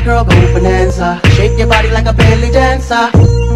girl, go bonanza. Shake your body like a belly dancer.